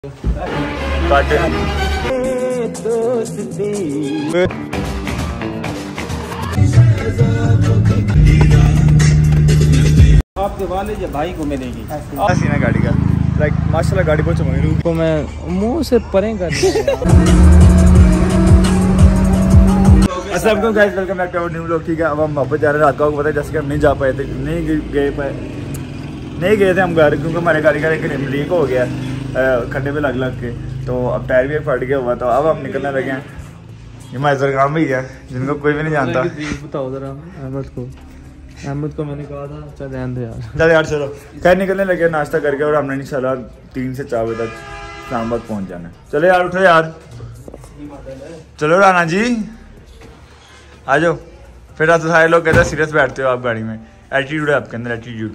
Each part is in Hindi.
आपके वाले जो भाई को मिलेगी सीना गाड़ी का लाइक माशाल्लाह गाड़ी बहुत चमक रही है। मैं मुंह से परे कर Aslam guys, welcome back to our new vlog. ठीक है, अब हम वापस जा रहे हैं। रात को आपको पता है जैसे कि हम नहीं जा पाए थे, नहीं गए थे हम घर, क्योंकि हमारे गाड़ी का एक लीक हो गया खड्डे पे लग के, तो अब टायर भी फट गया हुआ। तो अब हम निकलने लगे हैं। ये हमारे काम भी है जिनको कोई भी नहीं जानता। बताओ जरा अहमद को मैंने कहा था चल ध्यान दे यार। चल यार चलो, खैर निकलने लगे नाश्ता करके, और हमने इंशाल्लाह 3 से 4 बजे तक इस्लामाबाद पहुंच जाना है। चलो यार उठो यार, चलो राना जी आ जाओ। फिर आप तो सारे लोग कहते हैं सीरियस बैठते हो आप गाड़ी में, एटीट्यूड है आपके अंदर, एटीट्यूड।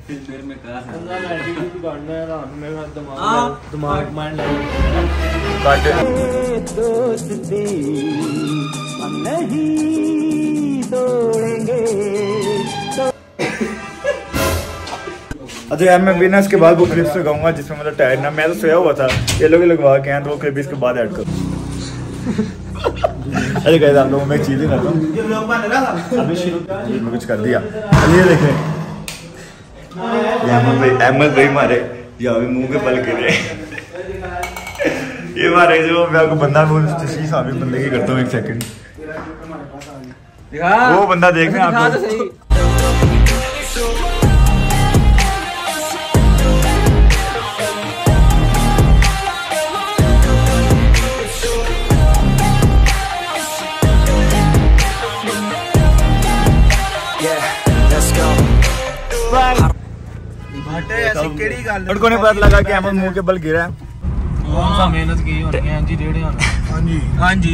अच्छा यार, मैं बिना इसके बाद वो क्लिप्स लगाऊंगा जिसमें मतलब टायर ना, मैं तो सोया हुआ था, ये लोग लगवा के हैं, तो वो क्लिप इसके बाद ऐड करूँ। अरे कहते आप लोगों में चीज ही करता हूँ, कुछ कर दिया। ये देखें अहमद भाई मारे या अभी मुंह के बल गिरे। ये मारे जो मैं आपको बंदा बंदे की करता हूँ। 1 सेकंड वो बंदा देख रहे हैं आप। को नहीं पता लगा कि अहमद मुंह के बल गिरा है। मेहनत की हाँ जी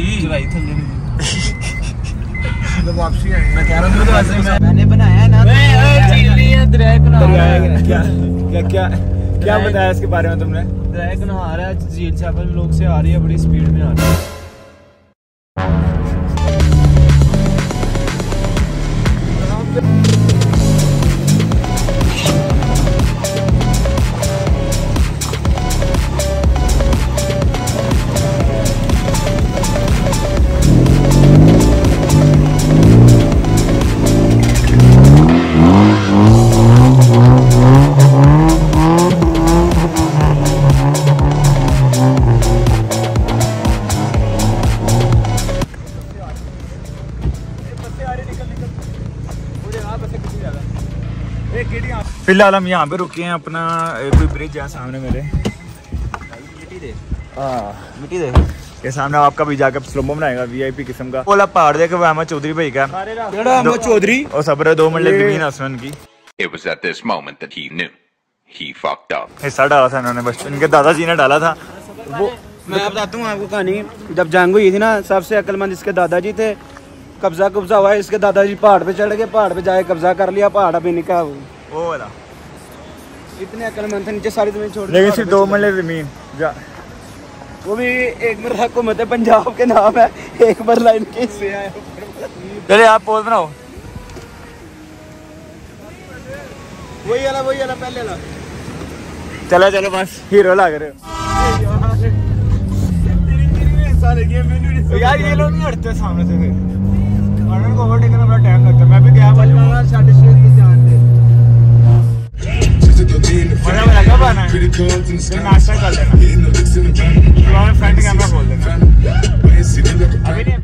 वापसी आई। मैं कह रहा हूँ मैंने बनाया ना, क्या बताया इसके बारे में तुमने? ड्रैगन आ रहा है झील चावल लोग से आ रही है, बड़ी स्पीड में आ रही है। फिलहाल हम यहाँ पे रुके हैं, अपना कोई ब्रिज है सामने मेरे, मिट्टी दे ये सामने। आपका भी जाकर स्लोमो बनाएगा VIP किस्म का। बोला पहाड़ देख अहमद चौधरी भाई का, अहमद चौधरी और सब्र 2 मिनट जमीन आसमान की। It was at this moment that he knew he fucked up. हिस्सा डाला था इन्होंने, बस इनके दादाजी ने डाला था वो। मैं बताता हूँ आपको कहानी। जब जंग हुई थी ना, सबसे अक्लमंद इसके दादाजी थे। कब्जा हुआ है, इसके दादाजी पहाड़ पे चढ़ गए, पहाड़ पे जाके कब्जा कर लिया, पहाड़ अभी निकाह वो वाला। इतने अक्लमंद थे, नीचे सारी जमीन छोड़, लेकिन सिर्फ 2 मरले जमीन वो भी एक बार हुकूमत पंजाब के नाम है, एक बार लाइन के से आया। चले आप पोज बनाओ, वही वाला पहले वाला। चलो बस हीरो लग रहे हो यार। ये लोग नहीं हटते सामने से, फिर को ओवरटेक करना बड़ा टाइम लगता है। मैं भी गया कब आना है, नाश्ता कर लेना, फ्रंट कैमरा खोल देना। अभी नहीं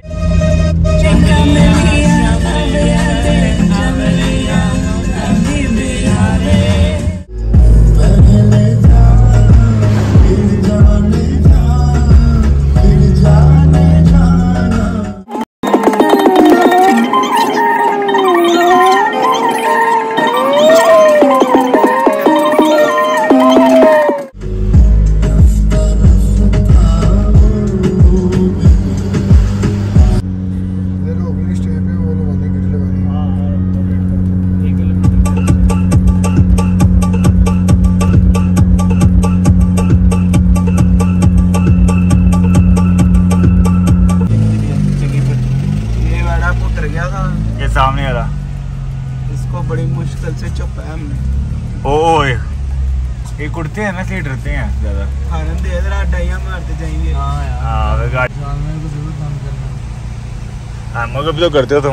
सामने वाला, इसको बड़ी मुश्किल से चुप है हमने। ओए ये कुड़ते हैं ना इसलिए डरते हैं ज्यादा। आनंद है जरा डाइयां मारते जाएंगे। हाँ यार हाँ गाड़ी जानवर को जरूर काम करना। हाँ मगर भी तो करते हो तुम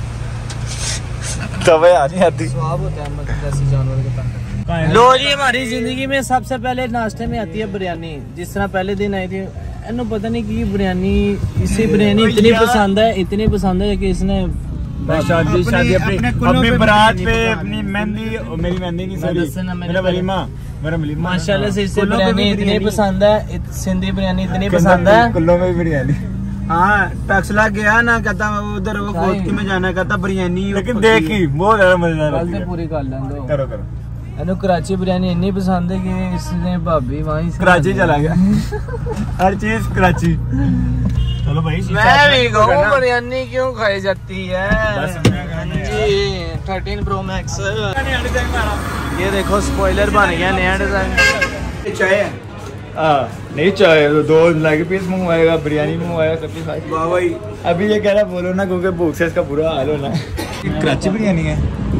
तब यार नहीं आती। स्वाब होता है मतलब जैसे जानवर के काम करना। लो जी हमारी जिंदगी में सबसे पहले नाश्ते में आती है बिरयानी। जिस तरह पहले दिन आई थी इन्होंने पता नहीं की बिरयानी, इसे बिरयानी इतनी पसंद है कि इसने शादी अपनी बारात पे अपनी मेहंदी, मेरी मेहंदी नहीं सॉरी मेरा वलीमा माशाल्लाह से इससे बिरयानी इतनी पसंद है, सिंधी बिरयानी इतनी पसंद है। कुल्लों में भी बिरयानी। हाँ टक्सला गया ना कहता उधर वो कोटकी में जाना कहता बिरयानी। लेकिन देखी बहुत ज्यादा मजेदार होती है। पूरी कर लें दो करो करो। इन्हें कराची बिरयानी इतनी पसंद है कि इसने भाभी वहीं से कराची चला गया हर चीज कराची। चलो भाई मैं भी कहूँ बिरयानी क्यों खाई जाती है जी। 13 Pro Max ये देखो स्पॉइलर बन गया नया डिजाइन। चाय नहीं चाहे तो 2 लेग पीस मंगवाएगा, बिरयानी मंगवाएगा, सब कुछ खाएगा। वाह भाई अभी ये कह रहा बोलो ना क्योंकि भूख से इसका बुरा हाल होना है। कराची बिरयानी है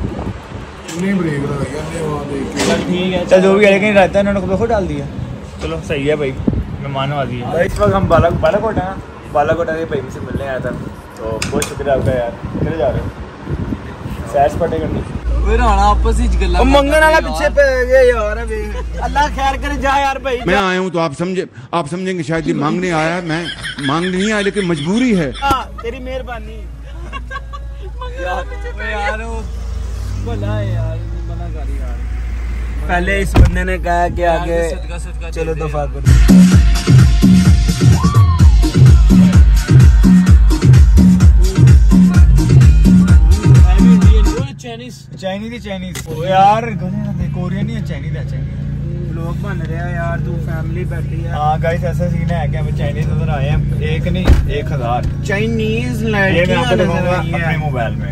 ठीक है चल जो भी कहीं रहता है उन्होंने खुद डाल दिया। चलो सही है भाई मेहमान नवाजी है। इस वक्त हम बालाकोट है ना, बालाकोट आके भाई से मिलने आया था तो बहुत शुक्रिया आपका यार। किधर जा रहे हो? सैर सपाटे करनी आपस ही गल्ला मंगन वाला पीछे पे ये यार अल्लाह खैर करे जा यार भाई। मैं आया हूँ तो आप समझेंगे शायद ये मांगने आया है। मैं मांगने नहीं आया लेकिन मजबूरी है। तेरी मेहरबानी यार भला है यार, मना कर यार। पहले इस बंदे ने कहा कि आगे चलो दफा करो। चाइनीज यार कोरियन नहीं है, चाइनीज है। लोग बन रहे हैं यार, तू फैमिली बैठी है। हाँ गाइस ऐसा सीन है कि हमें चाइनीज नजर आए हैं, एक नहीं 1000 चाइनीज ये मैं आपको दिखाऊंगा अपने मोबाइल में।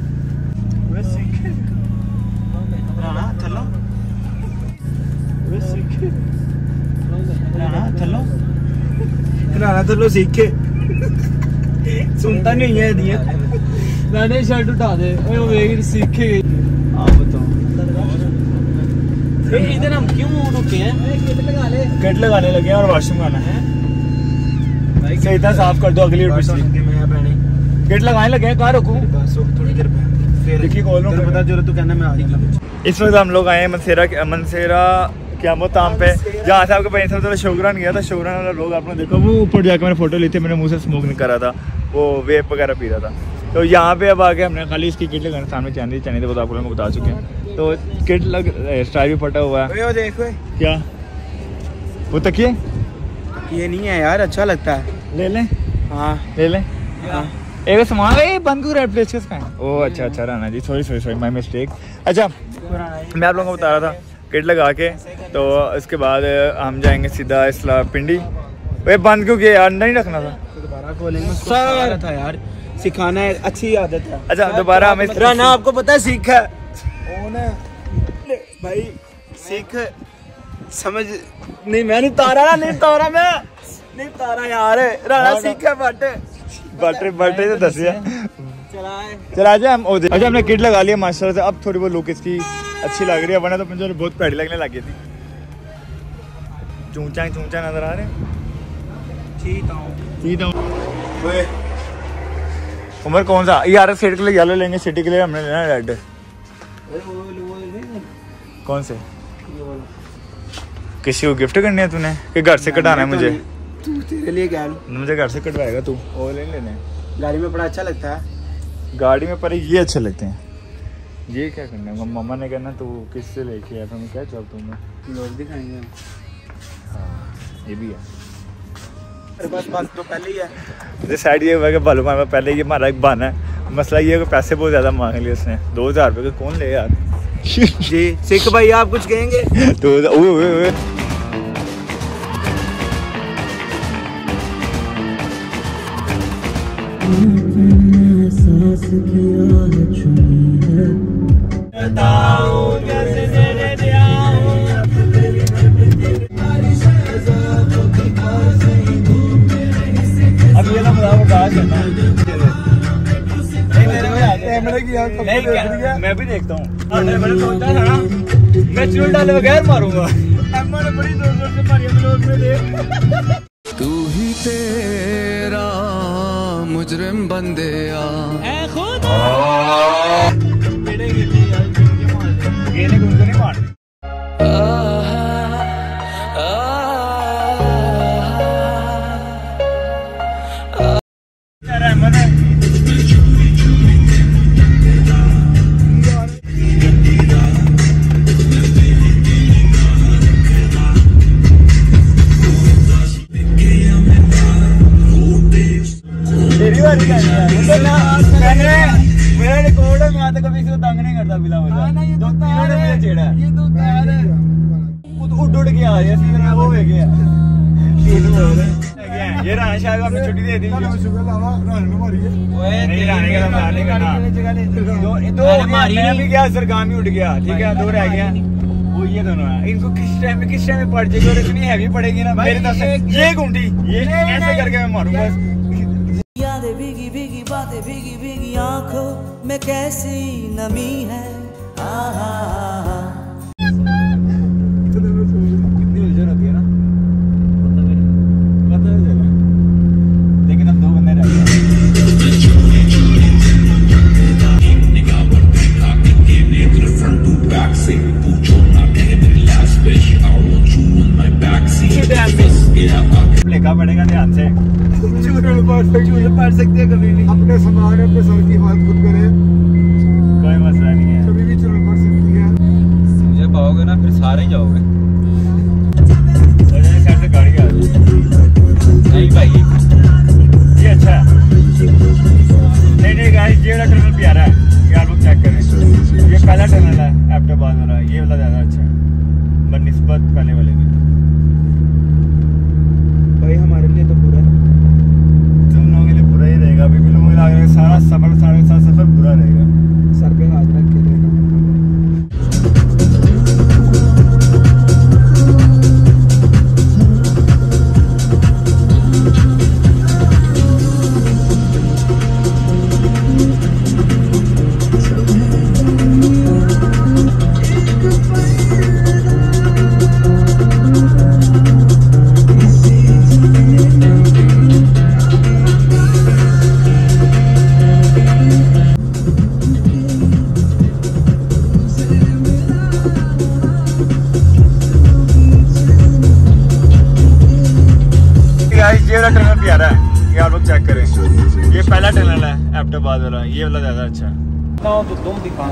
थलो सीखे सुनता नहीं है दिया। मैंने शर्ट उठा दे ओए सीखे। हाँ बताओ इधर हम क्यों रुके हैं? किट लगाने लगे और वॉशरूम आना है। सही था साफ कर दो अगली किट लगाने लगे हैं। कहाँ रुकूं? थोड़ी देर देखिए कॉल पता जरूर तू कहना मैं आ जाऊंगा। इस वक्त हम लोग आए हैं मनसेरा क्या वो ताम पे, जहाँ से आपके भाई साहब शोगरान गया था। शोगरान वाला लोग आपने देखो वो ऊपर जाकर मैंने फोटो ली थी, मैंने मुंह से स्मोक नहीं करा था, वो वेप वगैरह पी रहा था। तो यहाँ पे अब आके हमने खाली इसकी किट लगाने सामने चांदी तो आपको लोग बता चुके हैं। तो किट लग स्टाइल भी फटा हुआ है। देखो क्या वो तकिए ये नहीं है यार, अच्छा लगता है। ले लें? हाँ ले लें। एक सामान बंद क्यों रेड प्लेस का? ओह अच्छा Rana ji sorry my mistake. अच्छा मैं आप लोगों को बता रहा था किट लगा के तो इसके बाद हम जाएंगे सीधा इसला पिंडी। वे बंद क्यों किया यार? नहीं रखना था। दोबारा खोलेंगे सर था यार, सिखाना है, अच्छी आदत है। अच्छा दोबारा हमें राना आपको पता है सीख है भाई, सीख समझ नहीं। मैं नहीं तारा यार। राना सीख है बटे तो दस चला जाए हम। अच्छा हमने किट लगा लिया माशाल्लाह से। अब थोड़ी बहुत लुक इसकी अच्छी लग रही है, वरना तो मुझे बहुत पैड़ी लगने लगी थी। चूचा नजर आ रहे। उमर कौन सा यार? सेट के लिए येलो लेंगे, सिटी के लिए हमने लेना रेड। कौन से? किसी को गिफ्ट करनी है तूने कि घर से कटाना है मुझे? तेरे लिए क्या मुझे घर से कटवाएगा तू? वो ले लेने। गाड़ी में बड़ा अच्छा लगता है। गाड़ी में पर ये अच्छे लगते हैं। ये क्या करना है? मम्मा ने कहना तू किससे लेके आया था? मैं क्या चलता हूँ लोग दिखाएंगे। हाँ ये भी है। बस तो पहले ही है। मुझे साइड ये हुआ कि बालू मार पहले ये हमारा एक बहाना है। मसला ये है कि पैसे बहुत ज़्यादा मांग लिए उसने। 2000 रुपये का कौन ले यार? जी सिख भाई आप कुछ कहेंगे? तो अब ये ना मैं भी देखता हूँ। मैं चूल डाले बगैर मारूंगा। एम्मा ने बड़ी जोर जोर से मारी ब्लॉग में देख। तू ही तेरा मुजरिम बंदे ए खुद गेने को उनको नहीं मारते। मेरा रिकॉर्ड है, मैं तो कभी किसी को तंग नहीं करता बिना वजह। ये छेड़ा उड़ उड़ के आ रही है, वो हो गया। ये राना शाह अपनी छुट्टी दे दी। नहीं राने का मारने का ना दो मैं भी गया, सरगामी उठ गया, ठीक है, दो रह गया। वो ये दोनों है, इनको किस टाइम में पड़ जाएगी और इतनी हैवी पड़ेगी ना मेरे तो ये गुंडी ये ऐसे करके मैं मारूंगा। यादें भीगी भीगी बातें भीगी भीगी आंखों में कैसी नमी है। कितनी उलझन होती है ना, पता है चला। लेकिन हम दो बंदे रह गए। लेखा पड़ेगा ध्यान से, चूहे पड़ सकते हैं कभी भी। अपने सामान अपने सर की हिफाजत खुद करें, कोई मसला नहीं है, कभी भी चोट पड़ सकती है। मुझे पाओगे ना फिर सारे ही जाओगे। साइड से गाड़ी आ रही नहीं भाई, ये अच्छा है। नहीं गाइस, ये वाला टनल प्यारा है, ये आप लोग चेक करें। ये पहला टनल है एबटाबाद वाला, ये वाला ज्यादा अच्छा है बनिस्बत पहले वाले की। भाई हमारे लिए तो पूरा है, तुम लोगों के लिए पूरा ही रहेगा। अभी भी लोगों को लग रहा है सारा सफर पूरा रहेगा। सर पे हाथ रख के रहेगा। ये वाला टनल प्यारा है, ये आप लोग चेक करें। ये पहला टनल है एबटाबाद वाला, ये वाला ज्यादा अच्छा है। तो तुम दिखा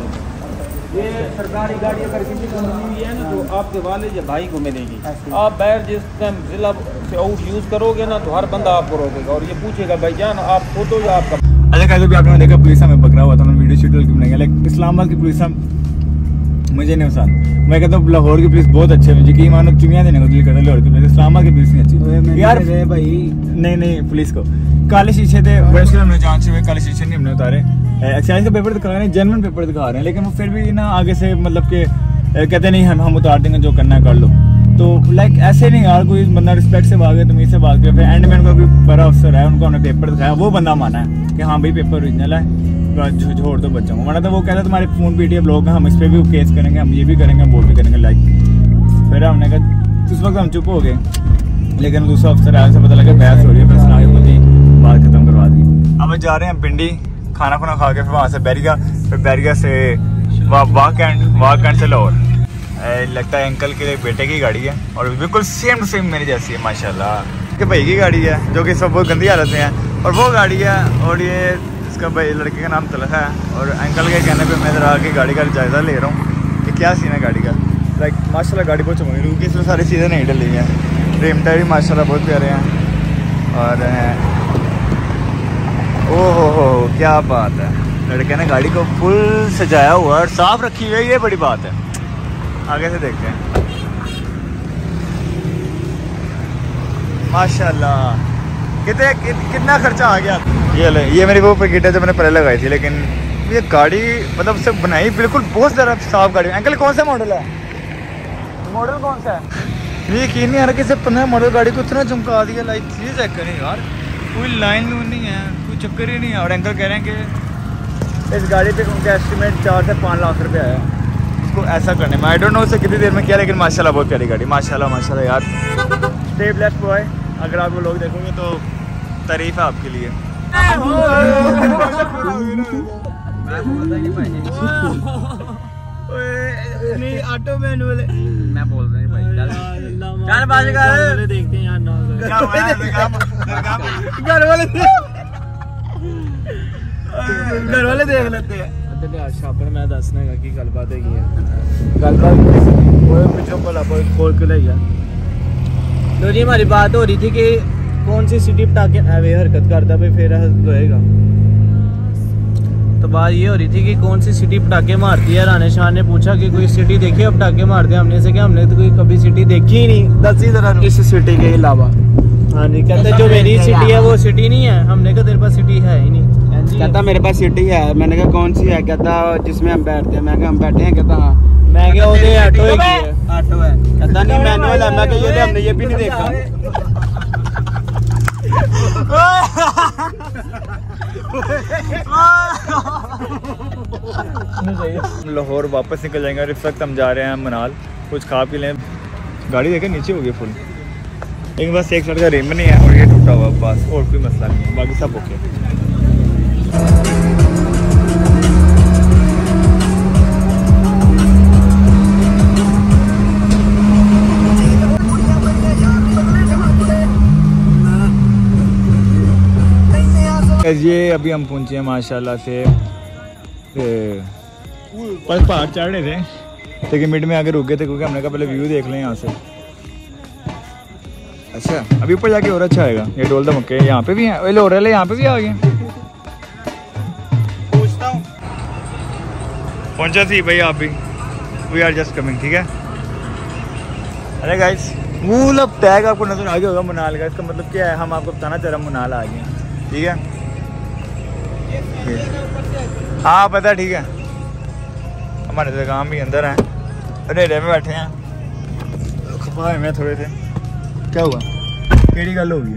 ये सरकारी गाड़ी अगर किसी को मिली हुई है ना तो आपके वाले या भाई को मिलेगी। आप बैर जिस टाइम जिला से आउट यूज़ करोगे ना तो हर बंदा आपको रोकेगा और ये पूछेगा भाईजान आप खुद हो या आपका। अच्छा कैसे भी आपने देखा पुलिस हमें पकड़ा हुआ था, मैंने वीडियो शूट करके बनाया। लाइक इस्लामाबाद की पुलिस मुझे नहीं पसंद। मैं कहता हूँ लाहौर की पुलिस बहुत अच्छे है, यकीन मानो चुमियाँ देने को दिल करता है। लाहौर की पुलिस, इस्लामाबाद की पुलिस नहीं अच्छी यार भाई। नहीं पुलिस को काले शीशे थे, वैसे हमने जान से काले शीशे नहीं हमने उतारे। एक्साइज का पेपर दिखा रहे हैं, जेन्युइन पेपर दिखा रहे हैं, लेकिन वो फिर भी ना आगे से मतलब कि कहते नहीं हम उतार देंगे, जो करना है कर लो। तो लाइक ऐसे नहीं यार, कोई बंदा रिस्पेक्ट से भागे, तमीज से भाग गया। फिर एंड में उनका कोई बड़ा अफसर है, उनको हमने पेपर दिखाया, वो बंदा माना है कि हाँ भाई पेपर ओरिजिनल है, छोड़ दो बच्चों को। मतलब वो कहता है तुम्हारे फोन पीटीए ब्लॉग है, हम इस पर भी केस करेंगे, हम ये भी करेंगे, हम वो भी करेंगे। लाइक फिर हमने कहा उस वक्त हम चुप हो गए, लेकिन दूसरा अफसर आया, से पता लगा बहस हो रही है, फिर सुना के मुझे बात खत्म करवा दी। अब जा रहे हैं पिंडी, खाना खुना खा के फिर वहाँ से बैरिगा, फिर बैरिगा से वाक एंड से लाहौर। लगता है अंकल के बेटे की गाड़ी है और बिल्कुल सेम टू सेम मेरी जैसी है माशाल्लाह। कि भाई की गाड़ी है जो कि सब बहुत गंदी हालत में है, और वो गाड़ी है और ये इसका भाई लड़के का नाम तलखा है। और अंकल के कहने पे मैं जरा की गाड़ी का जायज़ा ले रहा हूँ कि क्या सीन है गाड़ी का। लाइक माशाल्लाह गाड़ी बहुत चमक रही है, इसमें सारी चीज़ें नहीं डली हैं। रेम टायर भी माशाल्लाह बहुत प्यारे हैं। और ओहो हो क्या बात है, लड़के ने गाड़ी को फुल सजाया हुआ और साफ़ रखी हुई है, ये बड़ी बात है। आगे से देखते हैं माशाल्लाह कितना खर्चा आ गया। ये मेरी वो पैकेट है जो मैंने पहले लगाई थी, लेकिन ये गाड़ी मतलब से बनाई बिल्कुल बहुत ज़्यादा साफ गाड़ी। अंकल कौन सा मॉडल है, मॉडल कौन सा है? ये यकीन नहीं आ रहा कि सिर्फ 15 मॉडल गाड़ी को इतना चमका दिया। लाइक ये चेक करें यार, कोई लाइन नहीं है, कोई चक्कर ही नहीं है। और अंकल कह रहे हैं कि इस गाड़ी पे उनका एस्टिमेट 4 से 5 लाख रुपये आया। इसको ऐसा करने में। आई डोंट नो उसे कितनी देर में किया, लेकिन माशाल्लाह बहुत प्यारी गाड़ी, माशाल्लाह माशाल्लाह यार। स्टे ब्लेस्ड बॉय, अगर आप वो लोग देखोगे तो तारीफ है आपके लिए। नहीं ऑटो मैनुअल मैं बोल रहा हूँ भाई, चल बाज कर देखते हैं यार ना घर वाले देख लेते हैं। छापर मैं दसना है कि गलबात है गलबात पिछों खोल के ले गया। तो जी हमारी बात हो रही थी कि कौन सी सिटी पटाखे हरकत करता भाई फिर होएगा। तो बात ये हो रही थी कि कौन सी सिटी पटाखे मारती है। राणे शाह ने पूछा कि कोई सिटी देखी है पटाखे मारते हैं। हमने से क्या, हमने तो कोई कभी सिटी देखी ही नहीं। दस ही तरह इस सिटी के अलावा हाँ जी, कहते जो मेरी सिटी है वो सिटी नहीं है। हमने कहा तेरे पास सिटी है ही नहीं। कहता मेरे पास सिटी है। मैंने कहा कौन सी है? कहता जिसमें हम बैठते हैं। मैं कहा हम बैठे हैं? कहता हाँ। मैं क्या उधर ऑटो है, ऑटो है। कहता नहीं मैनुअल है। मैं कहा ये हमने ये भी नहीं देखा। लाहौर वापस निकल जाएंगे और इस वक्त हम जा रहे हैं मनाल, कुछ खा पी लें। गाड़ी देखे नीचे हो गई फुल, लेकिन बस एक साइड का रिम नहीं है और ये टूटा हुआ, बस और कोई मसला नहीं है, बाकी सब ओके। ये अभी हम पहुंचे हैं माशाल्लाह से, पर पहाड़ चढ़ रहे थे लेकिन मिड में आगे रुक गए थे क्योंकि हमने कहा पहले व्यू देख लें यहाँ से। अच्छा अभी ऊपर जाके और अच्छा आएगा। ये डोल द मक्के यहाँ पे भी है, लोरल है यहाँ पे भी आ गए। पूछता हूँ पहुंचा थी भाई आप भी, वी आर जस्ट कमिंग। ठीक है। अरे गाइस वो लोग टैग आपको नजर आ गया होगा मनाल का, इसका मतलब क्या है हम आपको बताना चाह रहे हैं मनाल आ गए। ठीक है हाँ पता ठीक है। हमारे तो काम भी अंदर हैं, अंधेरे में बैठे हैं, खपाए में थोड़े से। क्या हुआ, केड़ी गल होगी?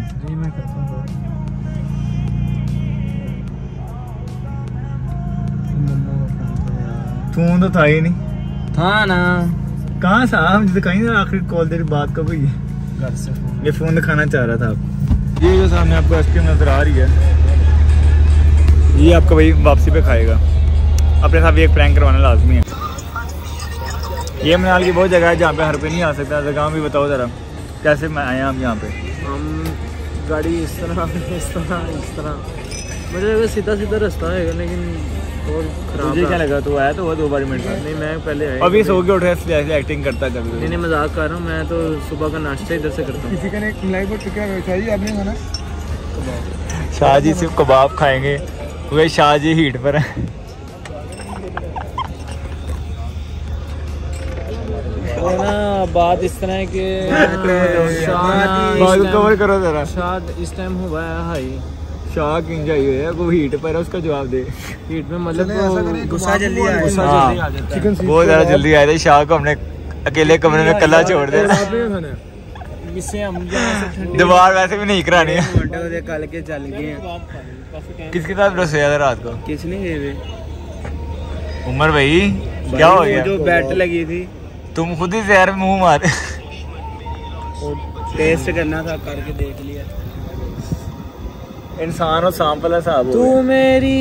तू तो था ही नहीं। था ना, कहाँ था? मुझे कहीं ना आखिरी कॉल तेरी बात कब हुई है? घर से ये फोन दिखाना चाह रहा था आप। ये जो सामने आपको आइसक्रीम नजर आ रही है, ये आपका भाई वापसी पे खाएगा। अपने साथ भी एक प्रैंक करवाना लाजमी है। ये मनाल की बहुत जगह है जहाँ पे हर पे नहीं आ सकता। जगह भी बताओ ज़रा, कैसे मैं आए हम यहाँ पे? हम गाड़ी इस तरह मुझे लगा सीधा रास्ता है, लेकिन बहुत खराब। मुझे क्या लगा तू आया तो वो 2 बार मिनट नहीं, मैं पहले आया। अभी सो के उठे इसलिए ऐसे एक्टिंग करता कर। नहीं मजाक कर रहा हूँ, मैं तो सुबह का नाश्ता इधर से करता हूँ। किसी का एक मलाई पर टिक्का चाहिए आपने खाना? शाह जी सिर्फ कबाब खाएंगे क्योंकि शाह जी हीट पर है। ना बात इस तरह है कि कवर करो जरा। शायद इस टाइम हुआ है हाई। शाह क्यों चाहिए है, वो हीट पर है, उसका जवाब दे। हीट में मतलब गुस्सा जल्दी आ जाता है। बहुत ज़्यादा जल्दी आया था। शाह को हमने अकेले कमरे में कल्ला छोड़ दिया। इससे हम दीवार वैसे भी नहीं करानी है। कल के चल गए। किसके साथ सोया था रात को? किस नहीं गए? उमर भाई क्या हो गया? जो बैट लगी थी तुम खुद ही जहर में मुंह मारे। टेस्ट करना था, करके देख लिया। इंसान और सांप वाला साहब तू मेरी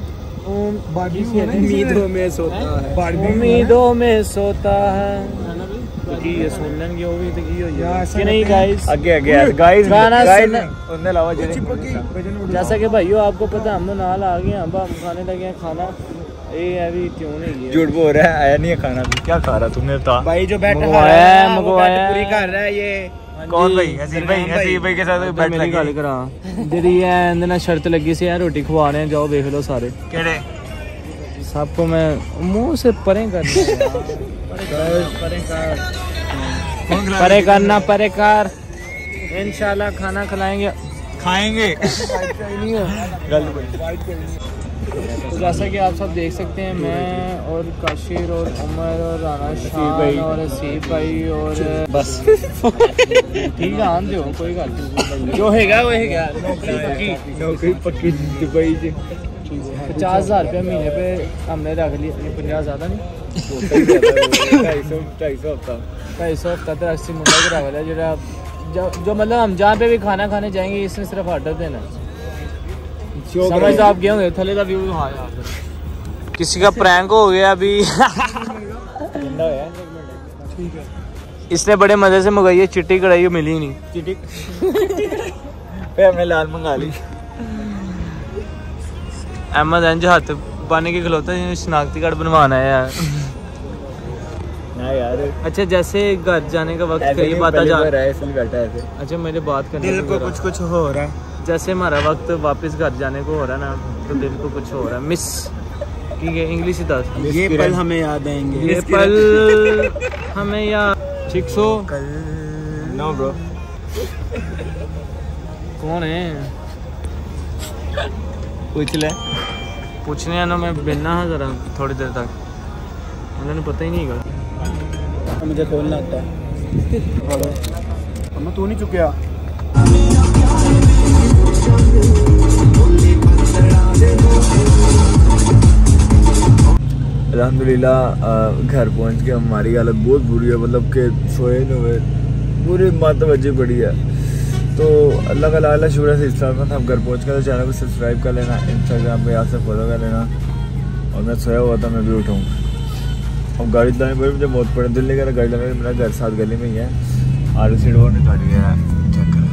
उम्मीदों में सोता है, उम्मीदों में सोता है। ये सुनने की हो गई थी कि नहीं गाइस? आगे गाइस गाना उन्हें लावा जैसा कि भाइयों आपको पता हम नाल आ गए, हम खाने लगे हैं खाना। ये अभी क्यों नहीं है? झूठ बोल रहा है, आया नहीं है खाना। क्या खा रहा तुमने? बता भाई जो बैठ मंगवाया पूरी कर रहा है ये कौन भाई? हसीब भाई के साथ बैठ मेरी गल करा जेडी है इंदे नाल शर्त लगी सी यार रोटी खवा रहे हैं, जाओ देख लो सारे केड़े सबको। मैं मुंह से परे करना परे करना परे कर। इंशाल्लाह खाना खाएंगे। तो जैसा कि आप सब देख सकते हैं, मैं और काशिर और उमर और राना शाह और हसीब भाई और बस ठीक है आन दो कोई गल जो हैगा वो हैगा। नौकरी पक्की दुबई च 50,000 रुपया महीने पे हमने रख लिया। 50 ज़्यादा नहीं, 250 हफ्ता तो 80 मुंडा के रख लिया। जो मतलब हम जहाँ पे भी खाना खाने जाएंगे इसने सिर्फ ऑर्डर देना। समझ आप गए होंगे थले का व्यू। हाँ यार किसी का प्रैंक हो गया अभी। इसने बड़े मजे से मंगाई है, चिट्टी कढ़ाई मिली नहीं। चिट्टी पे हमने लाल मंगा ली। अहमद अंज हाथ पाने के खिलौता शनाख्ती कार्ड बनवाना है यार। यार अच्छा जैसे घर जाने का वक्त कई बात आ जा रहा है इसलिए बैठा है। अच्छा मेरे बात करने दिल को कुछ हो रहा है। जैसे हमारा वक्त वापस घर जाने को हो रहा है ना, तो दिल को कुछ हो रहा है। मिस ठीक है इंग्लिश ही था। ये पल हमें याद आएंगे, ये पल हमें याद। 600 नो ब्रो कौन है पूछने आना। मैं बिना हाँ जरा थोड़ी देर तक, उन्होंने पता ही नहीं होगा। मुझे खोलना आता है। मैं तू नहीं चुकिया। अल्हम्दुलिल्लाह घर पहुंच के हमारी हालत बहुत बुरी है, मतलब कि सोए न हुए पूरी मतवजी पड़ी है। तो अल्लाह का लाला शुक्र से इस तरह हम घर पहुंच कर चैनल को सब्सक्राइब कर लेना, इंस्टाग्राम पे यहाँ से फॉलो कर लेना। और मैं सोया हुआ था, मैं भी उठाऊँ। अब गाड़ी चलाने पर मुझे बहुत पड़े, दिल नहीं कर रहा गाड़ी चलाने। मेरा घर साथ गली में ही है, आर सी डोर निकाली है, चेक कर।